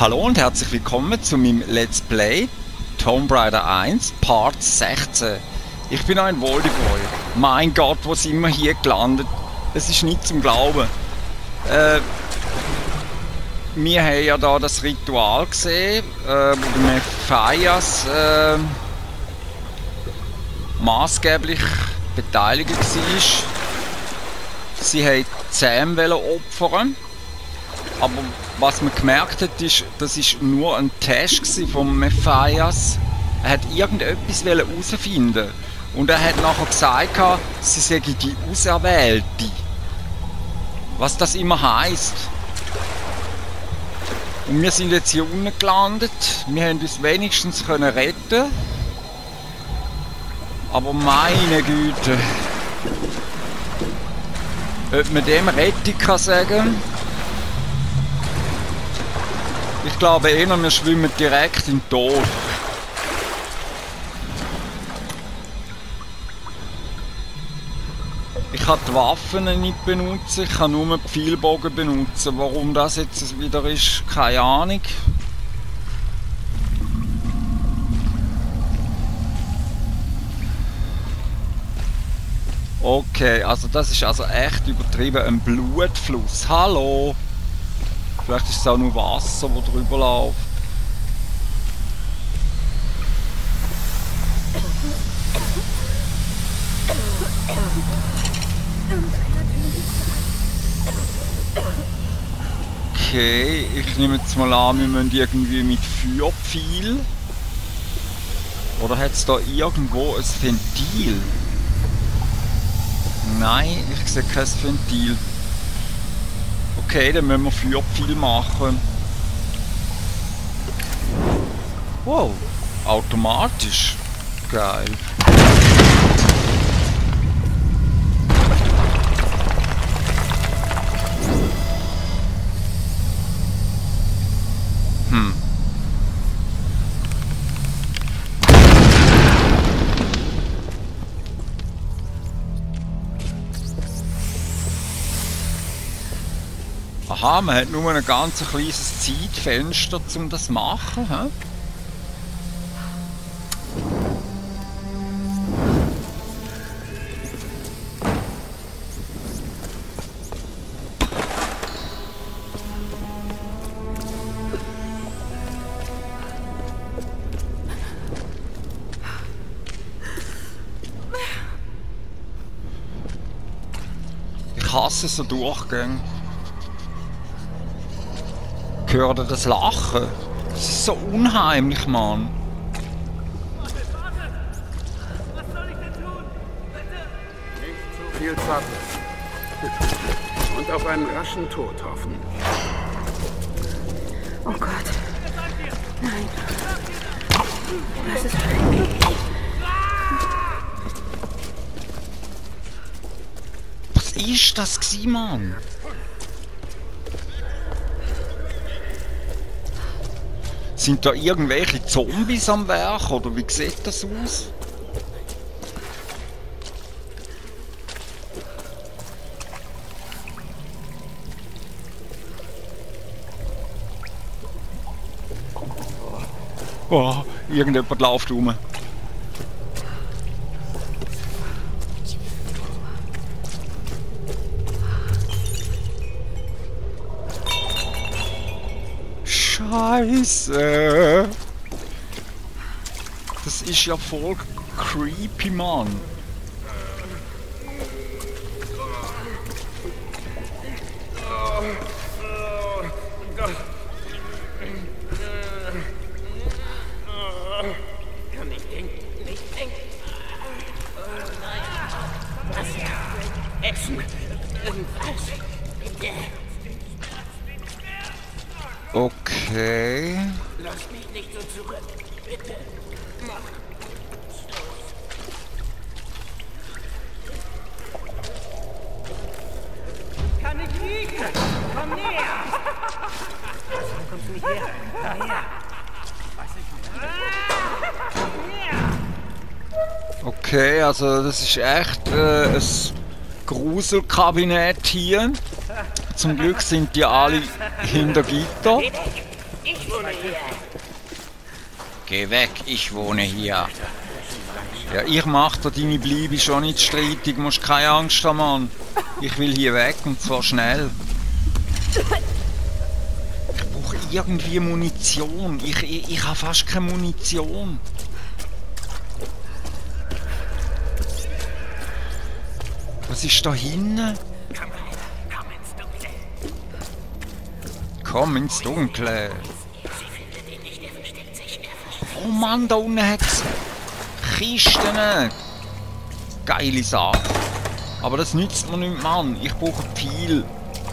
Hallo und herzlich willkommen zu meinem Let's Play Tomb Raider 1 Part 16. Ich bin ein Voldiboy. Mein Gott, wo sind wir hier gelandet? Es ist nicht zum Glauben. Wir haben ja da das Ritual gesehen, wo der Mephias maßgeblich beteiligt war. Sie haben Sam opfern. Aber was man gemerkt hat, ist, das ist nur ein Test von Mephias. Er hat irgendetwas herausfinden. Und er hat nachher gesagt, sie sei die Auserwählte. Was das immer heisst. Und wir sind jetzt hier unten gelandet. Wir haben uns wenigstens retten. Aber meine Güte. Ob man dem Rettung kann sagen? Ich glaube eher, wir schwimmen direkt in den Tod. Ich kann die Waffen nicht benutzen, ich kann nur die Pfeilbogen benutzen. Warum das jetzt wieder ist, keine Ahnung. Okay, also das ist also echt übertrieben, ein Blutfluss. Hallo! Vielleicht ist es auch nur Wasser, das drüber läuft. Okay, ich nehme jetzt mal an, wir müssen irgendwie mit Feuerpfeil. Oder hat es da irgendwo ein Ventil? Nein, ich sehe kein Ventil. Okay, dann müssen wir Feuerpfeil machen. Wow, automatisch. Geil. Aha, man hat nur ein ganz kleines Zeitfenster, um das zu machen. He? Ich hasse so Durchgänge. Hört ihr das Lachen? Das ist so unheimlich, Mann. Was soll ich denn tun? Bitte! Nicht zu viel zappeln. Und auf einen raschen Tod hoffen. Oh Gott. Nein. Das ist schrecklich. Was ist das gewesen, Mann? Sind da irgendwelche Zombies am Werk, oder wie sieht das aus? Oh, irgendjemand läuft rum. Scheiße! Das ist ja voll creepy, Mann. Kann nicht denken, nicht denken. Was? Essen? Irgendwas? Bitte. Okay. Lass mich nicht so zurück. Bitte. Mach. Kann ich liegen? Komm näher! Warum kommst du nicht her? Daher! Weiß ich nicht. Okay, also das ist echt ein Gruselkabinett hier. Zum Glück sind die alle hinter Gitter. Ich Geh weg, ich wohne hier. Ja, ich mach dir deine Bleibe schon nicht streitig, musst keine Angst haben, Mann. Ich will hier weg und zwar schnell. Ich brauche irgendwie Munition. Ich habe fast keine Munition. Was ist da hinten? Komm ins Dunkle. Oh Mann, da unten hat es Kisten. Geile Sache. Aber das nützt mir nicht, Mann. Ich brauche viel.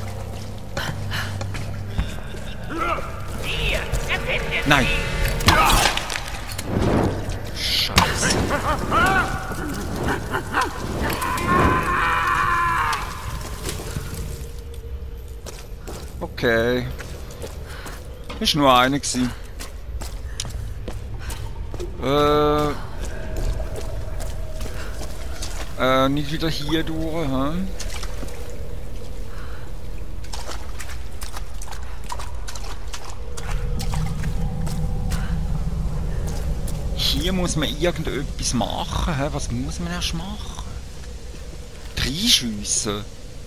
Nein. Scheiße. Okay. Ist nur einer gewesen. Nicht wieder hier durch, hä? Hier muss man irgendetwas machen, hä? Was muss man erst machen? Reinschiessen?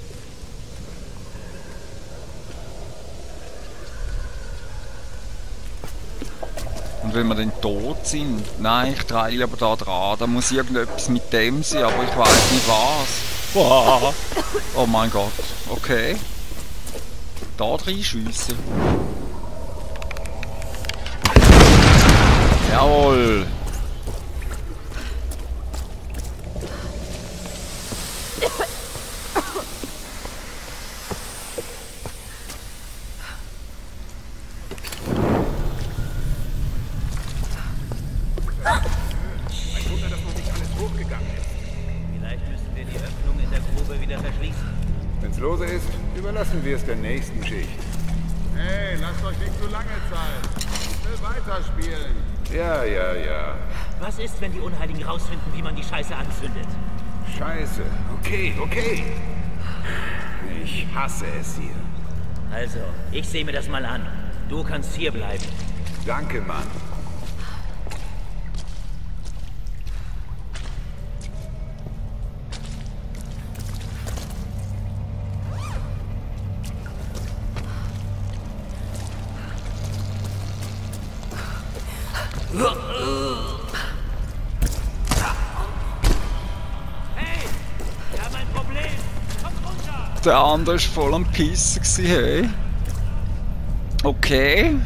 Und wenn wir dann tot sind, nein, ich drehe aber da dran, da muss irgendetwas mit dem sein, aber ich weiß nicht was. Wow. Oh mein Gott, okay. Da reinschiessen. Jawohl. Überlassen wir es der nächsten Schicht. Hey, lasst euch nicht zu lange Zeit. Ich will weiterspielen. Ja. Was ist, wenn die Unheiligen rausfinden, wie man die Scheiße anzündet? Scheiße. Okay. Ich hasse es hier. Also, ich sehe mir das mal an. Du kannst hier bleiben. Danke, Mann. Hey, wir haben ein Problem. Kommt runter. Der andere war voll am Pissen, hey. Okay.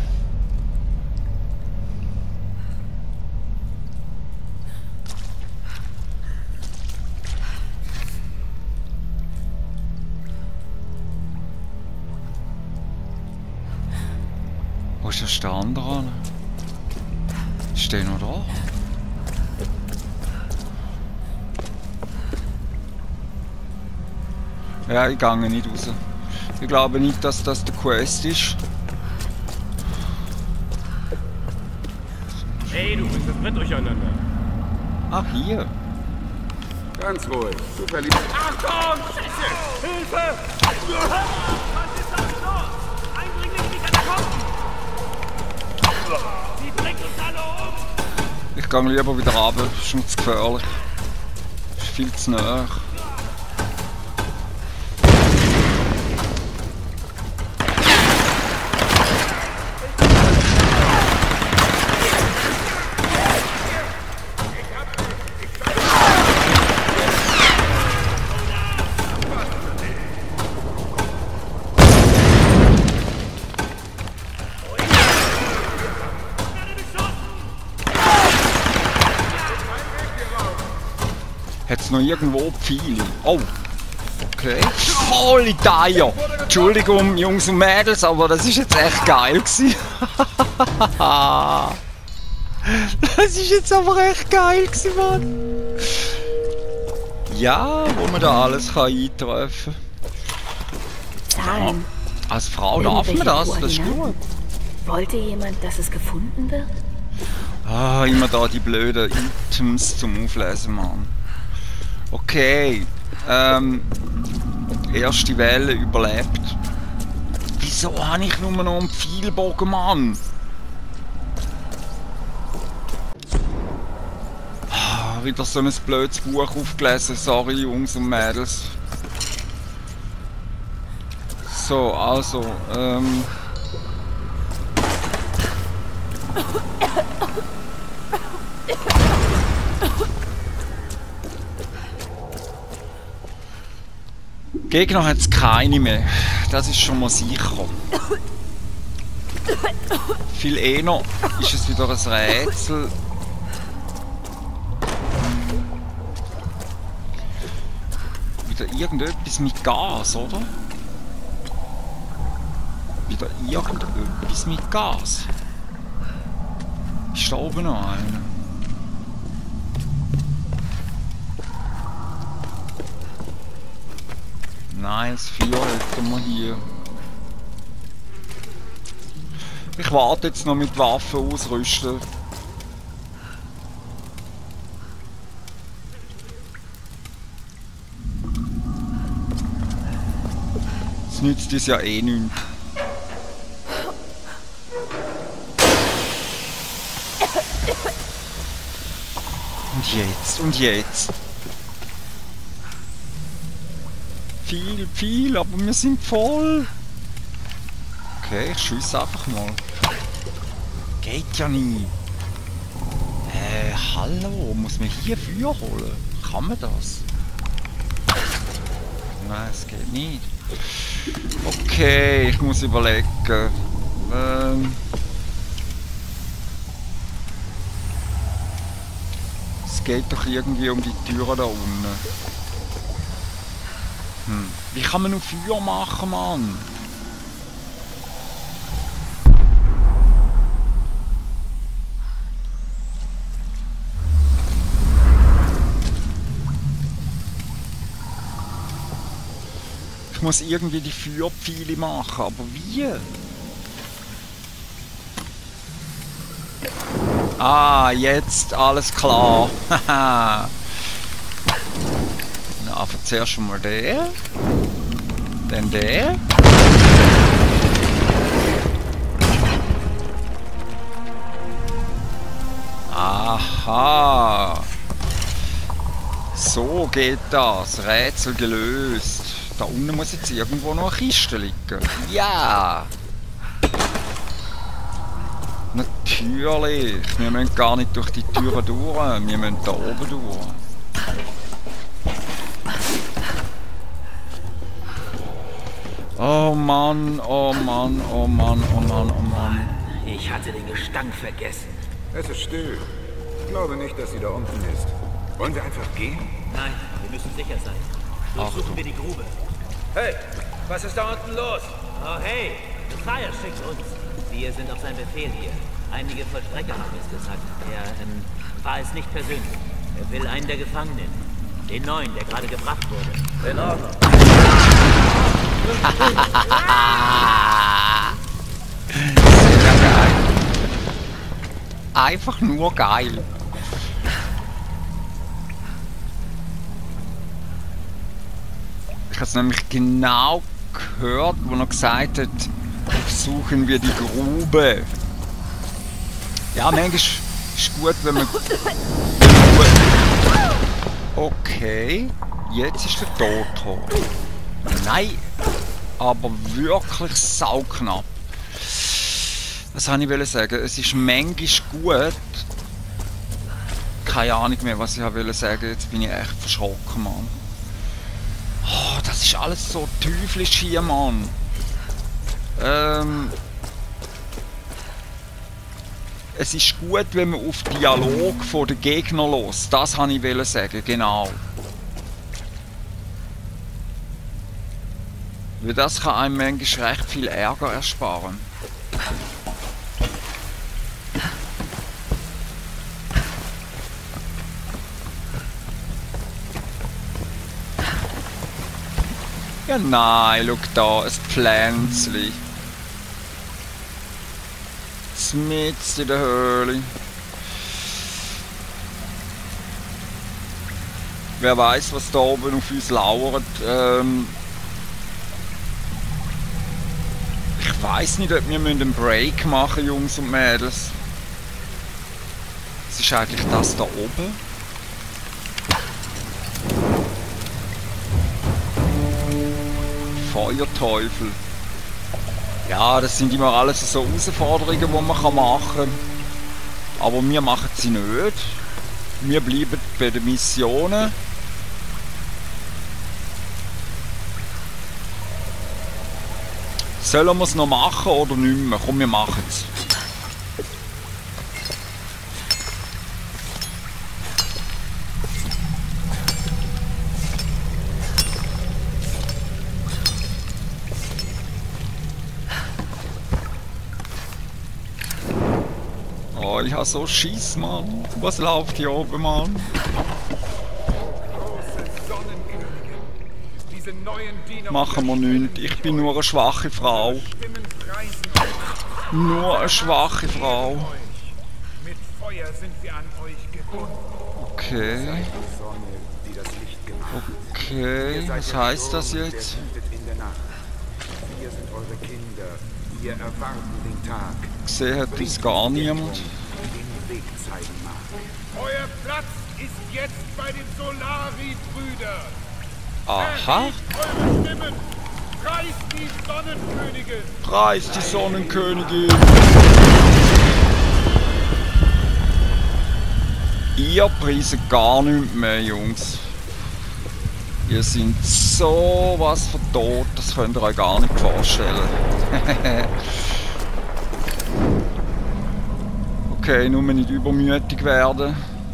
Wo ist der andere? Ist der noch da? Ja, ich gehe nicht raus. Ich glaube nicht, dass das der Quest ist. Hey, du bist das durcheinander. Ach, hier. Ganz ruhig. Du verlierst. Achtung! Scheiße! Hilfe! Was ist das los? Eindringling in die Katakomben! Sie bringt uns alle um! Ich gehe lieber wieder runter. Das ist mir zu gefährlich. Das ist viel zu nah. Hat es noch irgendwo Pfeile? Oh! Okay. Volle Teier! Entschuldigung, Jungs und Mädels, aber das ist jetzt echt geil gewesen. Das ist jetzt aber echt geil gewesen, Mann! Ja, wo man da alles kann eintreffen kann. Zahlen. Als Frau darf man das, das ist gut. Wollte jemand, dass es gefunden wird? Ah, immer da die blöden Items zum Auflesen, Mann. Okay, erste Welle überlebt. Wieso habe ich nur noch einen Pfeilbogen, Mann? wieder so ein blödes Buch aufgelesen, sorry Jungs und Mädels. So, also, Gegner hat es keine mehr, das ist schon mal sicher. Viel eher ist es wieder ein Rätsel. Wieder irgendetwas mit Gas, oder? Wieder irgendetwas mit Gas. Ist da oben noch einer? Nein, das Vier hätten wir hier. Ich warte jetzt noch mit Waffen ausrüsten. Das nützt uns ja eh nichts. Und jetzt, und jetzt. Viel, aber wir sind voll. Okay, ich schieße einfach mal. Geht ja nie. Hallo, muss man hier Feuer holen? Kann man das? Nein, es geht nicht. Okay, ich muss überlegen. Es geht doch irgendwie um die Türen da unten. Wie kann man noch Feuer machen, Mann? Ich muss irgendwie die Feuerpfeile machen, aber wie? Ah, jetzt alles klar. Haha. Na, zuerst schon mal der. Dann der. Aha. So geht das. Rätsel gelöst. Da unten muss jetzt irgendwo noch eine Kiste liegen. Ja! Natürlich! Wir müssen gar nicht durch die Türen durch. Wir müssen da oben durch. Oh Mann, oh Mann, oh Mann, oh Mann, oh Mann. Ich hatte den Gestank vergessen. Es ist still. Ich glaube nicht, dass sie da unten ist. Wollen wir einfach gehen? Nein, wir müssen sicher sein. Durchsuchen wir die Grube. Hey, was ist da unten los? Oh hey, Messiah schickt uns. Wir sind auf seinen Befehl hier. Einige Vollstrecker haben es gesagt. Er war es nicht persönlich. Er will einen der Gefangenen. Den neuen, der gerade gebracht wurde. In Ordnung. Sehr geil. Einfach nur geil. Ich habe es nämlich genau gehört, wo er gesagt hat, suchen wir die Grube. Ja, manchmal ist es gut, wenn man... Okay, jetzt ist der Tod. Nein, aber wirklich sauknapp. Was wollte ich sagen? Es ist manchmal gut. Keine Ahnung mehr, was ich wollte sagen. Jetzt bin ich echt verschrocken, Mann. Oh, das ist alles so teuflisch hier, Mann. Es ist gut, wenn man auf Dialog von den Gegnern los. Das wollte ich sagen, genau. Weil das kann einem manchmal recht viel Ärger ersparen. Ja nein, schau da, ein Pflänzli. Mitten in der Höhle. Wer weiß, was da oben auf uns lauert. Ich weiß nicht, ob wir einen Break machen, Jungs und Mädels. Was ist eigentlich das da oben? Feuerteufel. Ja, das sind immer alles so Herausforderungen, die man machen kann. Aber wir machen sie nicht. Wir bleiben bei den Missionen. Sollen wir es noch machen oder nicht mehr? Komm, wir machen es. Oh, ich habe so Schiss, Mann. Was läuft hier oben, Mann? Machen wir nichts. Ich bin nur eine schwache Frau. Nur eine schwache Frau. Mit Feuer sind wir an euch gebunden. Okay. Okay, was heißt das jetzt? Wir sind eure Kinder. Wir erwarten den Tag, Gesehen hat uns gar niemand. den Weg zeigen mag. Euer Platz ist jetzt bei den Solari-Brüdern. Aha. Eure Stimmen. Preist die Sonnenkönigin. Preis die Sonnenkönigin. Ihr preiset gar nichts mehr, Jungs. Ihr seid so was von tot, das könnt ihr euch gar nicht vorstellen. Okay, nur nicht übermütig werden.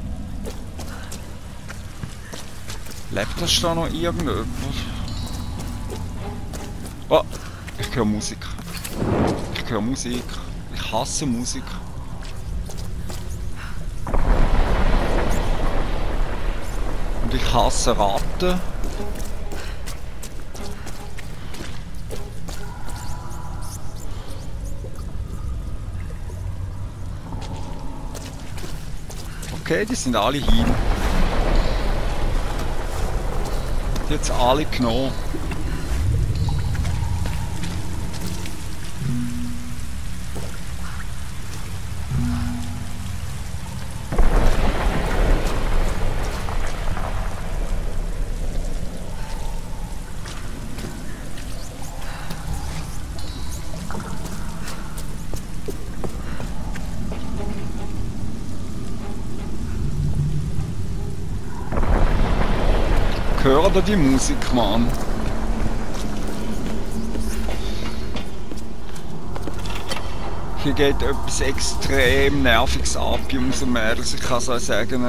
Lebt das da noch irgendjemand? Oh, ich höre Musik. Ich höre Musik. Ich hasse Musik. Und ich hasse Ratten. Okay, die sind alle hin. Jetzt alle genommen. Hört ihr die Musik, Mann? Hier geht etwas extrem Nerviges ab, Jungs und Mädels. Ich kann es euch sagen.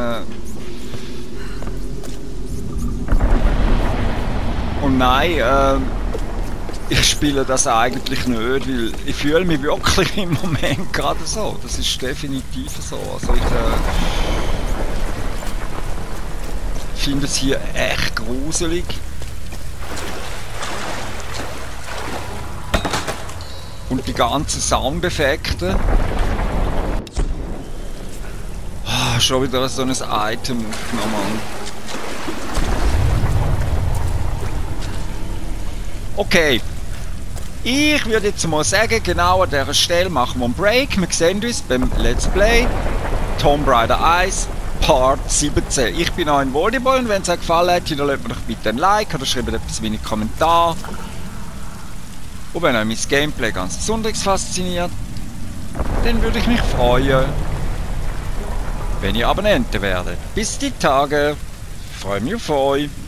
Und nein, ich spiele das eigentlich nicht, weil ich fühle mich wirklich im Moment gerade so. Das ist definitiv so. Also ich finde es hier echt gruselig. Und die ganzen Soundeffekte. Oh, schon wieder so ein Item aufgenommen. Okay. Ich würde jetzt mal sagen, genau an dieser Stelle machen wir einen Break. Wir sehen uns beim Let's Play Tomb Raider 1 Part 17. Ich bin ein Volleyball und wenn es euch gefallen hat, dann lasst mir doch bitte ein Like oder schreibt etwas in die Kommentare. Und wenn euch mein Gameplay ganz besonders fasziniert, dann würde ich mich freuen, wenn ihr Abonnenten werdet. Bis die Tage, ich freue mich auf euch.